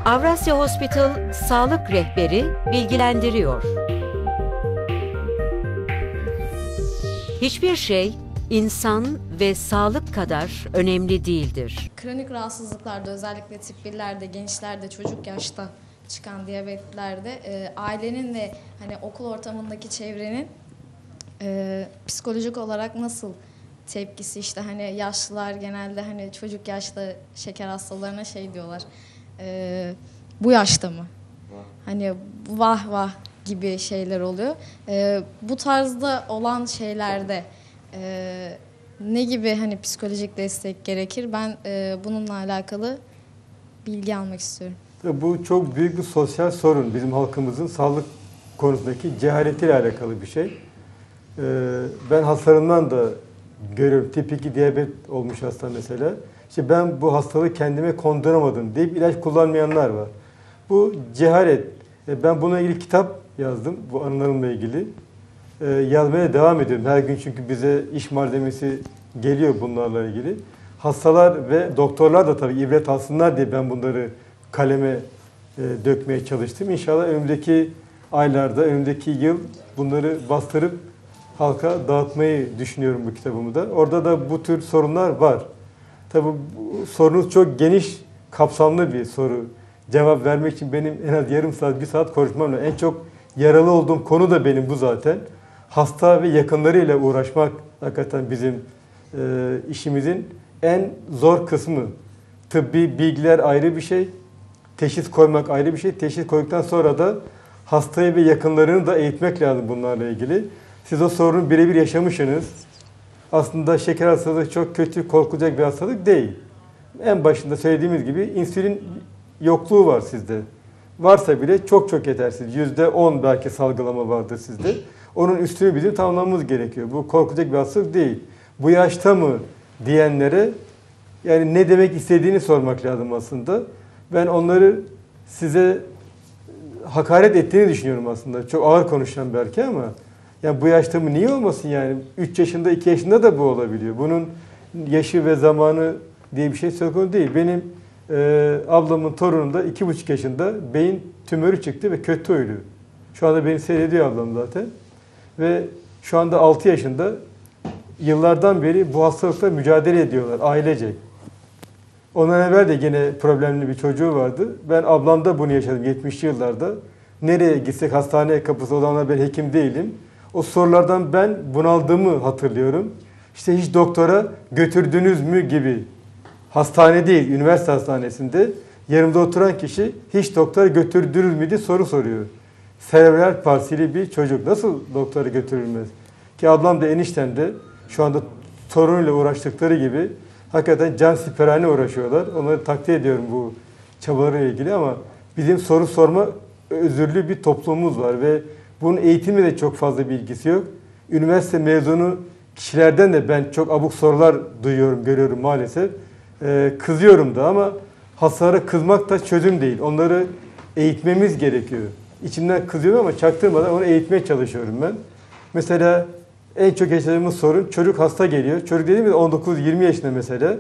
Avrasya Hospital Sağlık Rehberi bilgilendiriyor. Hiçbir şey insan ve sağlık kadar önemli değildir. Kronik rahatsızlıklarda, özellikle tip 1'lerde, gençlerde, çocuk yaşta çıkan diyabetlerde ailenin ve hani okul ortamındaki çevrenin psikolojik olarak nasıl tepkisi, işte hani yaşlılar genelde hani çocuk yaşta şeker hastalarına şey diyorlar, bu yaşta mı? Hani vah vah gibi şeyler oluyor. Bu tarzda olan şeylerde ne gibi hani psikolojik destek gerekir? Ben bununla alakalı bilgi almak istiyorum. Bu çok büyük bir sosyal sorun. Bizim halkımızın sağlık konusundaki cehaletiyle alakalı bir şey. Ben hastalarımdan da görüyorum. Tip 2 diyabet olmuş hasta mesela. İşte ben bu hastalığı kendime konduramadım deyip ilaç kullanmayanlar var. Bu cehalet. Ben bununla ilgili kitap yazdım. Bu anılarımla ilgili. Yazmaya devam ediyorum. Her gün çünkü bize iş malzemesi geliyor bunlarla ilgili. Hastalar ve doktorlar da tabii ibret alsınlar diye ben bunları kaleme dökmeye çalıştım. İnşallah önümüzdeki aylarda, önümüzdeki yıl bunları bastırıp halka dağıtmayı düşünüyorum bu kitabımı da. Orada da bu tür sorunlar var. Tabii bu sorunuz çok geniş, kapsamlı bir soru. Cevap vermek için benim en az yarım saat, bir saat konuşmam lazım. En çok yaralı olduğum konu da benim bu zaten. Hasta ve yakınlarıyla uğraşmak hakikaten bizim işimizin en zor kısmı. Tıbbi bilgiler ayrı bir şey, teşhis koymak ayrı bir şey. Teşhis koyduktan sonra da hastayı ve yakınlarını da eğitmek lazım bunlarla ilgili. Siz o sorunu birebir yaşamışsınız. Aslında şeker hastalığı çok kötü, korkulacak bir hastalık değil. En başında söylediğimiz gibi insülin yokluğu var sizde. Varsa bile çok çok yetersiz. %10 belki salgılama vardır sizde. Onun üstünü bizim tamamlamamız gerekiyor. Bu korkulacak bir hastalık değil. Bu yaşta mı diyenlere yani ne demek istediğini sormak lazım aslında. Ben onları size hakaret ettiğini düşünüyorum aslında. Çok ağır konuşacağım belki ama yani bu yaşta mı niye olmasın yani? 3 yaşında, 2 yaşında da bu olabiliyor. Bunun yaşı ve zamanı diye bir şey söz konusu değil. Benim ablamın torununda 2,5 yaşında beyin tümörü çıktı ve kötü ölü. Şu anda beni seyrediyor ablam zaten. Ve şu anda 6 yaşında, yıllardan beri bu hastalıkla mücadele ediyorlar ailecek. Ondan evvel de yine problemli bir çocuğu vardı. Ben ablamda bunu yaşadım 70'li yıllarda. Nereye gitsek hastaneye kapısı, o zamanlar ben hekim değilim. O sorulardan ben bunaldığımı hatırlıyorum. İşte hiç doktora götürdünüz mü gibi. Hastane değil, üniversite hastanesinde yanımda oturan kişi hiç doktora götürdünüz mü diye soru soruyor. Serebral palsili bir çocuk nasıl doktora götürülmez? Ki ablam da eniştem de şu anda torunuyla uğraştıkları gibi hakikaten cansiperane uğraşıyorlar. Onları takdir ediyorum bu çabalarıyla ilgili ama bizim soru sorma özürlü bir toplumumuz var ve bunun eğitimi de çok fazla bilgisi yok. Üniversite mezunu kişilerden de ben çok abuk sorular duyuyorum, görüyorum maalesef. Kızıyorum da ama hastalara kızmak da çözüm değil. Onları eğitmemiz gerekiyor. İçimden kızıyorum ama çaktırmadan onu eğitmeye çalışıyorum ben. Mesela en çok yaşadığımız sorun çocuk hasta geliyor. Çocuk dediğimiz 19-20 yaşında mesela.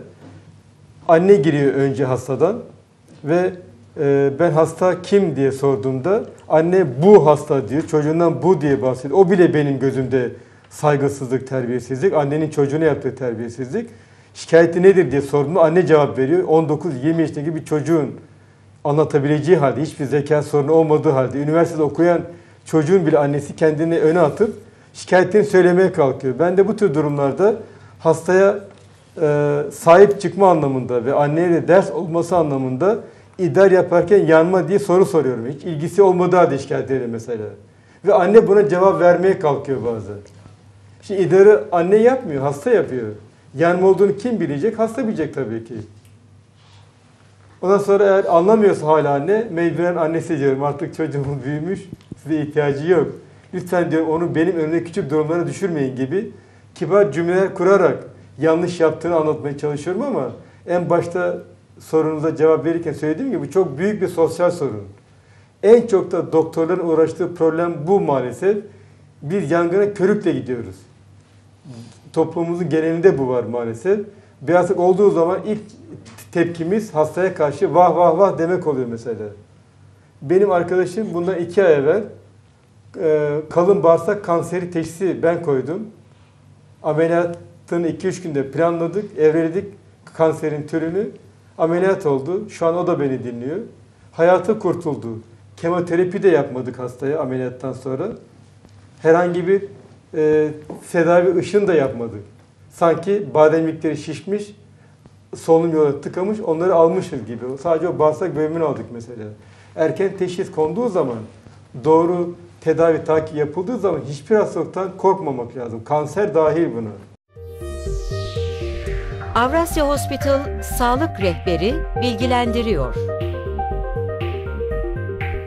Anne giriyor önce hastadan ve ben hasta kim diye sorduğumda anne bu hasta diyor. Çocuğundan bu diye bahsediyor. O bile benim gözümde saygısızlık, terbiyesizlik. Annenin çocuğuna yaptığı terbiyesizlik. Şikayeti nedir diye sorduğumda anne cevap veriyor. 19-20 yaşındaki bir çocuğun anlatabileceği halde, hiçbir zeka sorunu olmadığı halde, üniversitede okuyan çocuğun bile annesi kendini öne atıp şikayetlerini söylemeye kalkıyor. Ben de bu tür durumlarda hastaya sahip çıkma anlamında ve anneye de ders olması anlamında idrar yaparken yanma diye soru soruyorum. Hiç ilgisi olmadığı halde şikayet ediyor mesela. Ve anne buna cevap vermeye kalkıyor bazen. Şimdi idrarı anne yapmıyor, hasta yapıyor. Yanma olduğunu kim bilecek? Hasta bilecek tabii ki. Ondan sonra eğer anlamıyorsa hala anne, mecburen annesi diyorum artık çocuğum büyümüş, size ihtiyacı yok. Lütfen diyorum onu benim önüne küçük durumlara düşürmeyin gibi kibar cümleler kurarak yanlış yaptığını anlatmaya çalışıyorum ama en başta sorunuza cevap verirken söylediğim gibi bu çok büyük bir sosyal sorun. En çok da doktorların uğraştığı problem bu maalesef. Biz yangına körükle gidiyoruz. Toplumumuzun genelinde bu var maalesef. Beyazlık olduğu zaman ilk tepkimiz hastaya karşı vah vah vah demek oluyor mesela. Benim arkadaşım bundan 2 ay evvel kalın bağırsak kanseri teşhisi ben koydum. Ameliyatını 2-3 günde planladık, evreledik kanserin türünü. Ameliyat oldu. Şu an o da beni dinliyor. Hayatı kurtuldu. Kemoterapi de yapmadık hastaya ameliyattan sonra. Herhangi bir tedavi ışın da yapmadık. Sanki bademlikleri şişmiş, solunum yolu tıkamış, onları almışız gibi. Sadece o bağırsak bölümünü aldık mesela. Erken teşhis konduğu zaman, doğru tedavi takip yapıldığı zaman hiçbir hastalıktan korkmamak lazım. Kanser dahil buna. Avrasya Hospital Sağlık Rehberi bilgilendiriyor.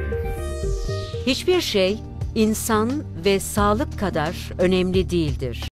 Hiçbir şey insan ve sağlık kadar önemli değildir.